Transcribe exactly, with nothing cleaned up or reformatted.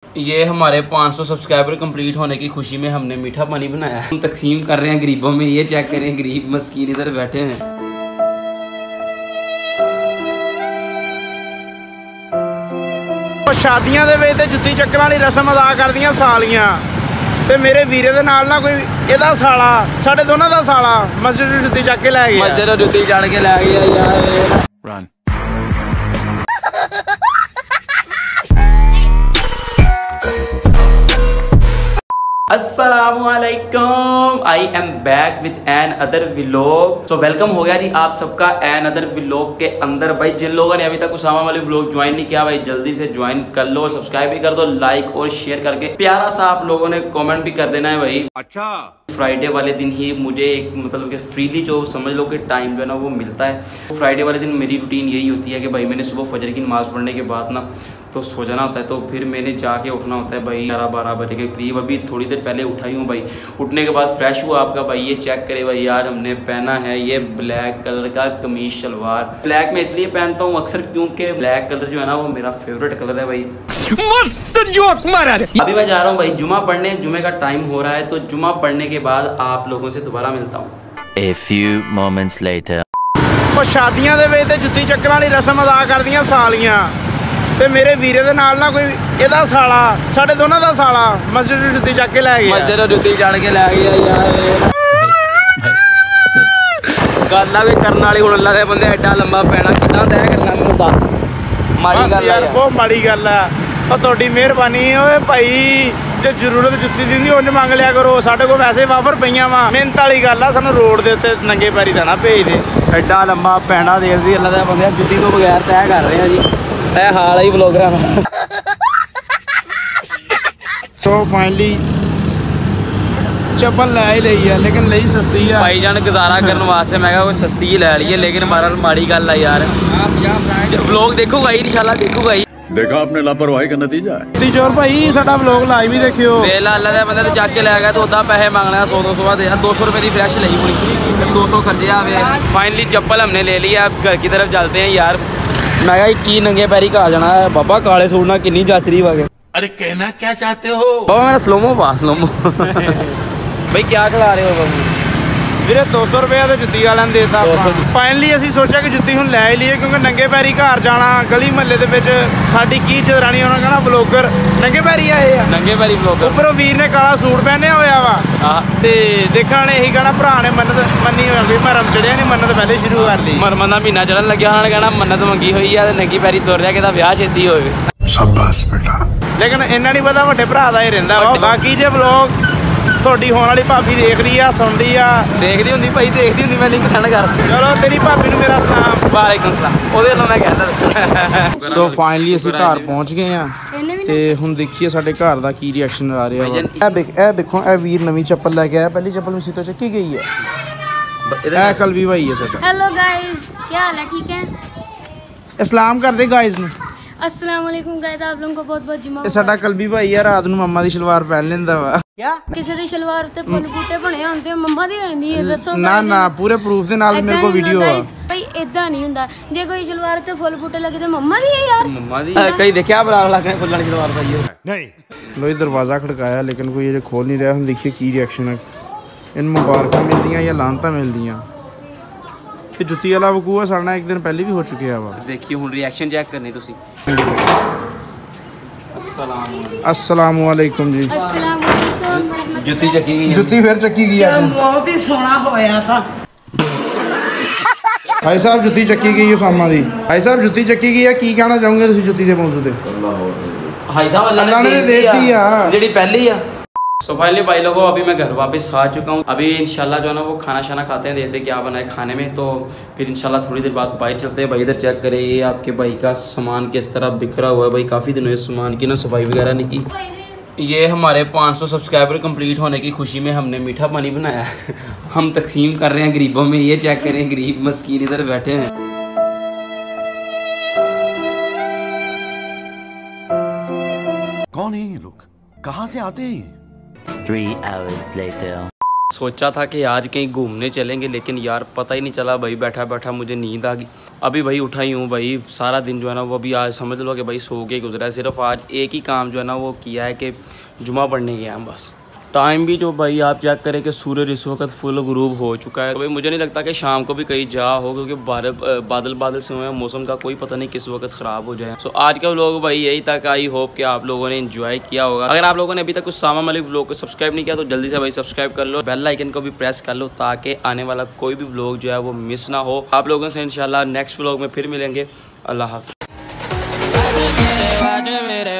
ये हमारे पाँच सौ सब्सक्राइबर कंप्लीट होने की खुशी में हमने मीठा पानी बनाया। हम तकसीम कर रहे हैं गरीबों में। ये चेक करें, गरीब मस्कीन इधर बैठे हैं। शादियां दे विच जुत्ती चक्कर वाली रस्म अदा करदियां सालियां ते मेरे वीरे दे नाल ना कोई एदा साला साडे दोनों दा साला मस्जिद जुत्ती चक के लै गया। मस्जिद जुत्ती चढ़ के लै गया यार। रन अस्सलामुअलैकुम, I am back with another vlog. So welcome हो गया जी आप सबका एन अदर व्लॉग के अंदर। भाई जिन लोगों ने अभी तक उसामा वाले व्लॉग ज्वाइन नहीं किया, भाई जल्दी से ज्वाइन कर लो, सब्सक्राइब भी कर दो, लाइक और शेयर करके प्यारा सा आप लोगों ने कमेंट भी कर देना है भाई। अच्छा, फ्राइडे वाले दिन ही मुझे एक मतलब कि फ्रीली जो समझ लो कि टाइम जो है ना वो मिलता है। फ्राइडे वाले दिन मेरी रूटीन यही होती है कि भाई मैंने सुबह फजर की नमाज़ पढ़ने के बाद ना तो सो जाना होता है, तो फिर मैंने जाके उठना होता है भाई ग्यारह बारह बजे के करीब। अभी थोड़ी देर पहले उठा ही हूँ भाई। उठने के बाद फ्रेश हुआ आपका भाई। ये चेक करे भाई यार, हमने पहना है ये ब्लैक कलर का कमीज शलवार। ब्लैक में इसलिए पहनता हूँ अक्सर क्योंकि ब्लैक कलर जो है ना वो मेरा फेवरेट कलर है भाई। मस्त जोक मारा। अभी मैं जा रहा हूँ भाई जुमा पढ़ने। जुमे का टाइम हो रहा है, तो जुमा पढ़ने के बाद आप लोगों से दोबारा मिलता हूँ। A few moments later. शादियां दे विच जुत्ती चक्कर वाली रस्म अदा करदियां सालियां ते मेरे वीरे दे नाल ना कोई एदा साला साडे दोनों दा साला मस्जिद जुत्ती चक के लै गया। मस्जिद जुत्ती चढ़ के लै गया यार। गल्ला भी करने वाली हुण अल्लाह दे बंदे एडा लंबा पैना किदां तय करना मैनूं दस। माड़ी गल यार, बहुत माड़ी गल है। और तुहाडी मेहरबानी ओए भाई, जो जरूरत जुत्ती दी नहीं उन्हें मंग लिया करो। साडे कोल वैसे वाफर पईयां वा। मिहनत वाली गल आ, सानूं रोड दे उत्ते नंगे पैरी दा ना भेज दे। एडा लंबा पैना देर दी अल्लाह दे बंदे जुत्ती तो बगैर तय कर रहे हैं जी। यह हाल है ब्लॉगरां दा। तो फाइनली चप्पल लै ही लई है, लेकिन लई सस्ती है भाईजान। गुजारा करने वास्ते मैं कोई सस्ती ही लै ली है, लेकिन हमारा माड़ी गल है यार। व्लॉग देखूगा ही इंशाल्लाह, देखूगा ही। देखा आपने लापरवाही का नतीजा है। तीजोर भाई साडा व्लॉग लाइव ही देखियो। वेला अल्लाह दे बंदे ते जाके के लै गया तो उदा पैसे मांगना सौ दो सौ दे दो सौ रुपये की फ्रैश लई हुई, दो सौ खर्चे आवे। फाइनली चप्पल हमने ले लिया, अब घर की तरफ चलते हैं यार। मैं कहा की नंगे पैरी कहा जाना है बाबा, काले सूट ना किन्नी जातरी वागे। अरे कहना क्या चाहते हो बाबा? मेरा स्लोमो पा स्लोमो। भाई क्या खिला रहे हो बाबू? ਵੀਰੇ दो सौ रुपया तो जुत्ती वाले ने देता। फाइनली ਅਸੀਂ सोचा कि जुत्ती ਹੁਣ ਲੈ ਲਈਏ, क्योंकि नंगे पैरी घर जाना गली महल्ले ਦੇ ਵਿੱਚ ਸਾਡੀ ਕੀ ਇੱਜ਼ਤ ਰਹਿਣੀ। ਉਹਨਾਂ ਕਹਿੰਦਾ ਬਲੌਗਰ ਨੰਗੇ ਪੈਰੀ ਆਏ ਆ, ਨੰਗੇ ਪੈਰੀ ਬਲੌਗਰ। ਉੱਪਰੋਂ ਵੀਰ ਨੇ ਕਾਲਾ ਸੂਟ ਪਹਿਨਿਆ ਹੋਇਆ ਵਾ ਤੇ ਦੇਖਣ ਨੇ ਇਹੀ ਕਹਿਣਾ ਭਰਾ ਨੇ ਮੰਨਤ ਮੰਨੀ ਹੋਈ ਵੀ ਮਰਮ ਚੜਿਆ ਨਹੀਂ, ਮੰਨਤ ਪਹਿਲੇ ਸ਼ੁਰੂ ਕਰ ਲਈ। ਮਰਮਨ ਦਾ ਮਹੀਨਾ ਚੜਨ ਲੱਗਿਆ, ਉਹਨਾਂ ਨੇ ਕਹਿਣਾ ਮੰਨਤ ਮੰਗੀ ਹੋਈ ਆ ਤੇ ਨੰਗੀ ਪੈਰੀ ਤੁਰ ਰਿਹਾ ਕਿ ਇਹਦਾ ਵਿਆਹ ਛੇਤੀ ਹੋਵੇ। शाबाश बेटा। ਲੇਕਿਨ ਇਹਨਾਂ ਨਹੀਂ ਪਤਾ ਵੱਡੇ ਭਰਾ ਦਾ ਹੀ ਰਹਿੰਦਾ ਵਾ। ਬਾਕੀ ਜੇ ਬਲੌਗ ਤੁਹਾਡੀ ਹੋਣ ਵਾਲੀ ਭਾਬੀ ਦੇਖ ਰਹੀ ਆ, ਸੁਣਦੀ ਆ, ਦੇਖਦੀ ਹੁੰਦੀ ਭਾਈ, ਦੇਖਦੀ ਹੁੰਦੀ। ਮੈਂ ਲਿੰਕ ਸੈਂਡ ਕਰ। ਚਲੋ ਤੇਰੀ ਭਾਬੀ ਨੂੰ ਮੇਰਾ ਸਲਾਮ। ਵਾਲੇਕੁਮ ਸਲਾਮ। ਉਹਦੇ ਵੱਲੋਂ ਮੈਂ ਕਹਿੰਦਾ। ਸੋ ਫਾਈਨਲੀ ਅਸੀਂ ਘਰ ਪਹੁੰਚ ਗਏ ਆ ਤੇ ਹੁਣ ਦੇਖੀਏ ਸਾਡੇ ਘਰ ਦਾ ਕੀ ਰਿਐਕਸ਼ਨ ਆ ਰਿਹਾ ਵਾ। ਇਹ ਦੇਖ, ਇਹ ਦੇਖੋ, ਇਹ ਵੀਰ ਨਵੀਂ ਚੱਪਲ ਲੈ ਕੇ ਆਇਆ। ਪਹਿਲੀ ਚੱਪਲ ਮਸੀਂ ਤੋਂ ਚੱਕੀ ਗਈ ਹੈ। ਇਹ ਕਲਵੀ ਭਾਈ ਹੈ ਸਾਡਾ। हेलो गाइस, क्या हाल है? ठीक है। ਇਸਲਾਮ ਕਰਦੇ ਗਾਇਜ਼ ਨੂੰ। अस्सलाम वालेकुम गाइस, आप लोगों को बहुत बहुत जुमा। ਇਹ ਸਾਡਾ ਕਲਵੀ ਭਾਈ ਆ, ਰਾਤ ਨੂੰ ਮੰਮਾ ਦੀ ਸ਼ਲਵਾਰ ਪਹਿਨ ਲੈਂਦਾ ਵਾ। ਕਿਸੇ ਦੀ ਸ਼ਲਵਾਰ ਉੱਤੇ ਫੁੱਲ ਬੂਟੇ ਬਣੇ ਹੁੰਦੇ, ਮੰਮਾ ਦੀ ਹੁੰਦੀ ਹੈ। ਦੱਸੋ ਨਾ ਨਾ, ਪੂਰੇ ਪ੍ਰੂਫ ਦੇ ਨਾਲ ਮੇਰੇ ਕੋਲ ਵੀਡੀਓ ਆ ਭਾਈ। ਇਦਾਂ ਨਹੀਂ ਹੁੰਦਾ, ਜੇ ਕੋਈ ਸ਼ਲਵਾਰ ਉੱਤੇ ਫੁੱਲ ਬੂਟੇ ਲੱਗੇ ਤੇ ਮੰਮਾ ਦੀ ਹੈ ਯਾਰ। ਮੰਮਾ ਦੀ ਕਈ ਦੇਖਿਆ ਬਲਾਗ ਲਾ ਕੇ ਫੁੱਲਾਂ ਦੀ ਸ਼ਲਵਾਰ ਪਾਈ ਹੈ। नहीं ਲੋਈ ਦਰਵਾਜ਼ਾ ਖੜਕਾਇਆ, ਲੇਕਿਨ ਕੋਈ ਅਜੇ ਖੋਲ ਨਹੀਂ ਰਿਹਾ। ਹੁਣ ਦੇਖੀਏ ਕੀ ਰਿਐਕਸ਼ਨ ਹੈ। ਇਹਨੂੰ ਮੁਬਾਰਕਾਂ ਮਿਲਦੀਆਂ ਜਾਂ ਲਾਂਤਾਂ ਮਿਲਦੀਆਂ। ਤੇ ਜੁੱਤੀ ਵਾਲਾ ਵਕੂਆ ਸਾਡਾ ਇੱਕ ਦਿਨ ਪਹਿਲੇ ਵੀ ਹੋ ਚੁੱਕਿਆ ਵਾ। ਦੇਖੀਏ ਹੁਣ ਰਿਐਕਸ਼ਨ ਚੈੱਕ ਕਰਨੀ ਤੁਸੀਂ। अस्सलाम वालेकुम जी। अस्सलाम वालेकुम। जुत्ती चकी गई, जुत्ती फिर चकी गई है। बहुत ही सोना होया था। भाई साहब जुत्ती चकी गई उसामा दी। भाई साहब जुत्ती चकी गई है, की कहना चाहोगे तुसी जुत्ती दे मौजू ते? भाई साहब अल्लाह ने दे दी आ जेडी पहली आ। सो फाइनली भाई लोगों, अभी मैं घर वापस आ चुका हूँ। अभी इंशाल्लाह जो है ना वो खाना शाना खाते हैं, देखते क्या बनाए खाने में। तो फिर इंशाल्लाह थोड़ी देर बाद बाहर चलते हैं। भाई इधर चेक करें, ये आपके भाई का सामान किस तरह बिखरा हुआ है। भाई काफ़ी दिनों से सामान की ना सफाई वगैरह नहीं की। ये हमारे पाँच सौ सब्सक्राइबर कंप्लीट होने की खुशी में हमने मीठा पानी बनाया। हम तकसीम कर रहे हैं गरीबों में। ये चेक करें, गरीब मस्कीन इधर बैठे हैं। कौन है ये लोग, कहाँ से आते हैं? Three hours later. सोचा था कि आज कहीं घूमने चलेंगे, लेकिन यार पता ही नहीं चला भाई, बैठा बैठा मुझे नींद आ गई। अभी भाई उठा ही हूँ भाई। सारा दिन जो है ना वो भी आज समझ लो कि भाई सो के गुजरा है। सिर्फ आज एक ही काम जो है ना वो किया है कि जुमा पढ़ने गया हम बस। टाइम भी जो भाई आप चेक करें कि सूरज इस वक्त फुल गुरूब हो चुका है। तो भाई मुझे नहीं लगता कि शाम को भी कहीं जा हो, क्योंकि बादल बादल से हुए हैं, मौसम का कोई पता नहीं किस वक्त ख़राब हो जाए। सो आज का व्लॉग भाई यही तक। आई होप कि आप लोगों ने एंजॉय किया होगा। अगर आप लोगों ने अभी तक कुछ सामा मलिक व्लॉग को सब्सक्राइब नहीं किया तो जल्दी से भाई सब्सक्राइब कर लो, बेल आइकन को भी प्रेस कर लो, ताकि आने वाला कोई भी व्लॉग जो है वो मिस ना हो। आप लोगों से इंशाल्लाह नेक्स्ट व्लॉग में फिर मिलेंगे। अल्लाह हाफ़िज़।